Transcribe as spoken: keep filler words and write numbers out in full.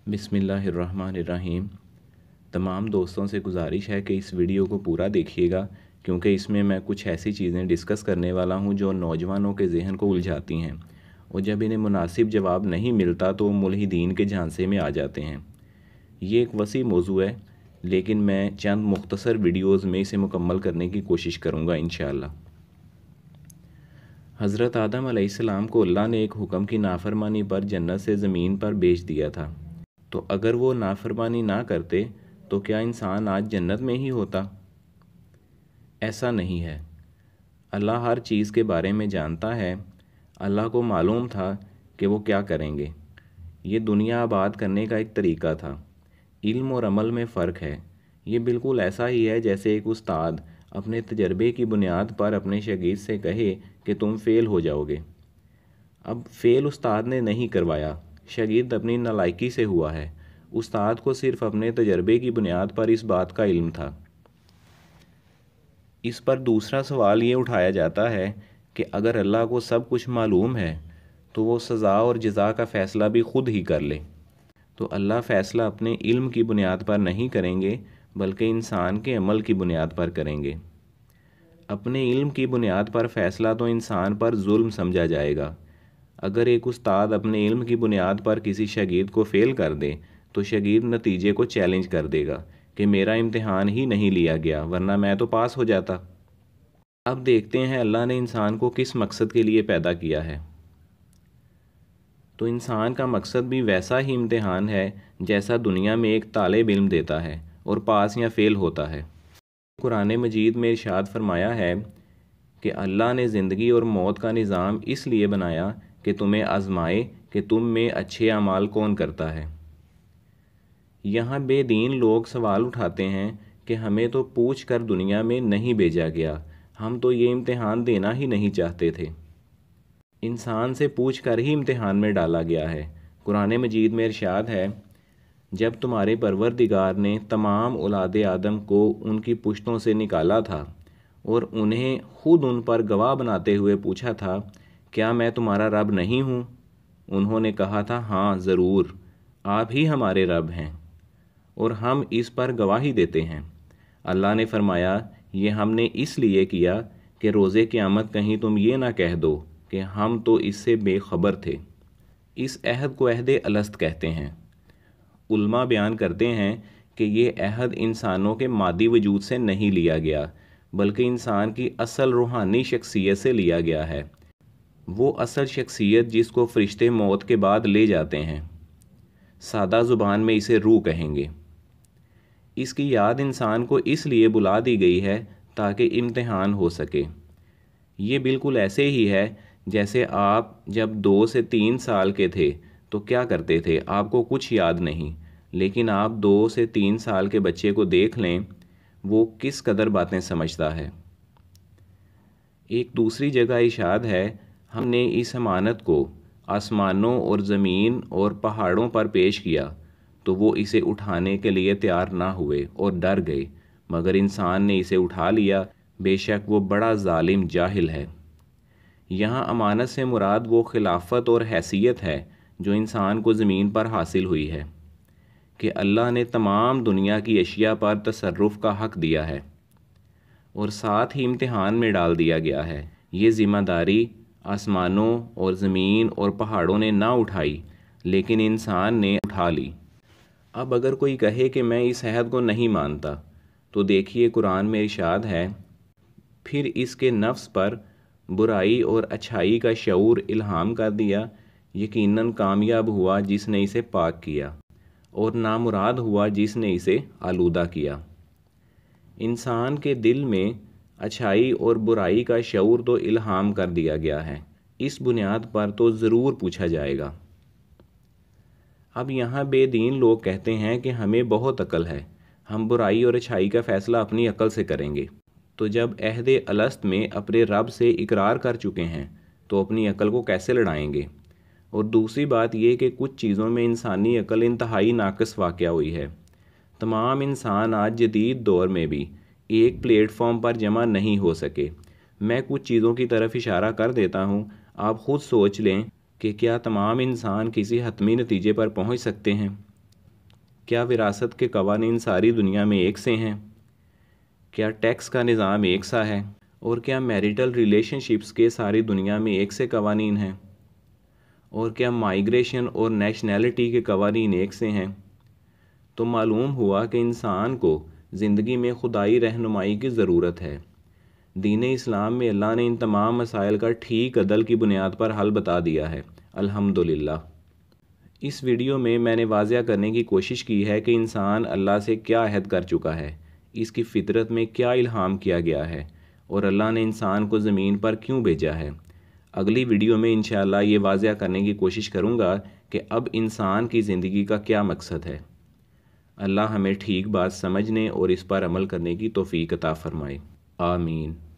बिस्मिल्लाहिर्रहमानिर्रहीम। तमाम दोस्तों से गुजारिश है कि इस वीडियो को पूरा देखिएगा, क्योंकि इसमें मैं कुछ ऐसी चीज़ें डिस्कस करने वाला हूं जो नौजवानों के जहन को उलझाती हैं, और जब इन्हें मुनासिब जवाब नहीं मिलता तो वो मुल्हिदीन के झांसे में आ जाते हैं। ये एक वसी मौजू है, लेकिन मैं चंद मुख्तसर वीडियोज़ में इसे मुकम्मल करने की कोशिश करूँगा इंशाअल्लाह। हज़रत आदम अलैहिस्सलाम को अल्लाह ने एक हुक्म की नाफरमानी पर जन्नत से ज़मीन पर भेज दिया था, तो अगर वो नाफरमानी ना करते तो क्या इंसान आज जन्नत में ही होता? ऐसा नहीं है। अल्लाह हर चीज़ के बारे में जानता है। अल्लाह को मालूम था कि वो क्या करेंगे। ये दुनिया आबाद करने का एक तरीका था। इल्म और अमल में फ़र्क है। ये बिल्कुल ऐसा ही है जैसे एक उस्ताद अपने तजर्बे की बुनियाद पर अपने शागिर्द से कहे कि तुम फ़ेल हो जाओगे। अब फ़ेल उस्ताद ने नहीं करवाया, शागिर्द अपनी नालायकी से हुआ है। उस्ताद को सिर्फ अपने तजर्बे की बुनियाद पर इस बात का इल्म था। इस पर दूसरा सवाल ये उठाया जाता है कि अगर अल्लाह को सब कुछ मालूम है तो वो सज़ा और जज़ा का फ़ैसला भी ख़ुद ही कर ले। तो अल्लाह फ़ैसला अपने इल्म की बुनियाद पर नहीं करेंगे, बल्कि इंसान के अमल की बुनियाद पर करेंगे। अपने इल्म की बुनियाद पर फ़ैसला तो इंसान पर जुल्म समझा जाएगा। अगर एक उस्ताद अपने इल्म की बुनियाद पर किसी शागिर्द को फ़ेल कर दे तो शागिर्द नतीजे को चैलेंज कर देगा कि मेरा इम्तिहान ही नहीं लिया गया, वरना मैं तो पास हो जाता। अब देखते हैं अल्लाह ने इंसान को किस मकसद के लिए पैदा किया है। तो इंसान का मकसद भी वैसा ही इम्तिहान है जैसा दुनिया में एक तालिब इल्म देता है और पास या फ़ेल होता है। कुरान मजीद में इरशाद फरमाया है कि अल्लाह ने ज़िंदगी और मौत का निज़ाम इसलिए बनाया कि तुम्हें आज़माए कि तुम में अच्छे अमाल कौन करता है। यहाँ बेदीन लोग सवाल उठाते हैं कि हमें तो पूछ कर दुनिया में नहीं भेजा गया, हम तो ये इम्तिहान देना ही नहीं चाहते थे। इंसान से पूछ कर ही इम्तिहान में डाला गया है। कुरान मजीद में इरशाद है, जब तुम्हारे परवरदिगार ने तमाम औलाद आदम को उनकी पुश्तों से निकाला था और उन्हें खुद उन पर गवाह बनाते हुए पूछा था, क्या मैं तुम्हारा रब नहीं हूँ? उन्होंने कहा था, हाँ ज़रूर, आप ही हमारे रब हैं और हम इस पर गवाही देते हैं। अल्लाह ने फरमाया, ये हमने इसलिए किया कि रोज़े क़यामत कहीं तुम ये ना कह दो कि हम तो इससे बेखबर थे। इस अहद को अहद अलस्त कहते हैं। उल्मा बयान करते हैं कि ये अहद इंसानों के मादी वजूद से नहीं लिया गया, बल्कि इंसान की असल रूहानी शख्सियत से लिया गया है। वो असल शख्सियत जिसको फ़रिश्ते मौत के बाद ले जाते हैं। सादा ज़ुबान में इसे रूह कहेंगे। इसकी याद इंसान को इसलिए बुला दी गई है ताकि इम्तिहान हो सके। ये बिल्कुल ऐसे ही है जैसे आप जब दो से तीन साल के थे तो क्या करते थे, आपको कुछ याद नहीं, लेकिन आप दो से तीन साल के बच्चे को देख लें, वो किस कदर बातें समझता है। एक दूसरी जगह इरशाद है, हमने इस अमानत को आसमानों और ज़मीन और पहाड़ों पर पेश किया तो वो इसे उठाने के लिए तैयार ना हुए और डर गए, मगर इंसान ने इसे उठा लिया, बेशक वो बड़ा जालिम जाहिल है। यहाँ अमानत से मुराद वो खिलाफत और हैसियत है जो इंसान को ज़मीन पर हासिल हुई है कि अल्लाह ने तमाम दुनिया की अशिया पर तसर्रुफ़ का हक़ दिया है और साथ ही इम्तिहान में डाल दिया गया है। ये ज़िम्मेदारी आसमानों और ज़मीन और पहाड़ों ने ना उठाई, लेकिन इंसान ने उठा ली। अब अगर कोई कहे कि मैं इस अहद को नहीं मानता, तो देखिए कुरान में इरशाद है, फिर इसके नफ्स पर बुराई और अच्छाई का शऊर इल्हाम कर दिया, यकीनन कामयाब हुआ जिसने इसे पाक किया और नामुराद हुआ जिसने इसे आलूदा किया। इंसान के दिल में अच्छाई और बुराई का शऊर तो इल्हाम कर दिया गया है, इस बुनियाद पर तो ज़रूर पूछा जाएगा। अब यहाँ बेदीन लोग कहते हैं कि हमें बहुत अक्ल है, हम बुराई और अच्छाई का फ़ैसला अपनी अक्ल से करेंगे। तो जब अहद अलस्त में अपने रब से इकरार कर चुके हैं तो अपनी अक्ल को कैसे लड़ाएंगे? और दूसरी बात यह कि कुछ चीज़ों में इंसानी अक्ल इंतहाई नाक़िस वाक़या हुई है। तमाम इंसान आज जदीद दौर में भी एक प्लेटफॉर्म पर जमा नहीं हो सके। मैं कुछ चीज़ों की तरफ इशारा कर देता हूँ, आप ख़ुद सोच लें कि क्या तमाम इंसान किसी हतमी नतीजे पर पहुँच सकते हैं? کیا وراثت کے قوانین ساری دنیا میں ایک سے ہیں؟ کیا ٹیکس کا نظام ایک سا ہے؟ اور کیا میریٹل ریلیشن شپس کے ساری دنیا میں ایک سے قوانین ہیں؟ اور کیا مائیگریشن اور نیشنلٹی کے قوانین ایک سے ہیں؟ تو معلوم ہوا کہ انسان کو زندگی میں خدائی رہنمائی کی ضرورت ہے۔ دین اسلام میں اللہ نے ان تمام مسائل کا ٹھیک عدل کی بنیاد پر حل بتا دیا ہے، الحمدللہ۔ اس ویڈیو میں میں نے واضح کرنے کی کوشش کی ہے کہ انسان اللہ سے کیا عہد کر چکا ہے، اس کی فطرت میں کیا الہام کیا گیا ہے، اور اللہ نے انسان کو زمین پر کیوں بھیجا ہے۔ اگلی ویڈیو میں انشاءاللہ یہ واضح کرنے کی کوشش کروں گا کہ اب انسان کی زندگی کا کیا مقصد ہے۔ اللہ ہمیں ٹھیک بات سمجھنے اور اس پر عمل کرنے کی توفیق عطا فرمائے، آمین۔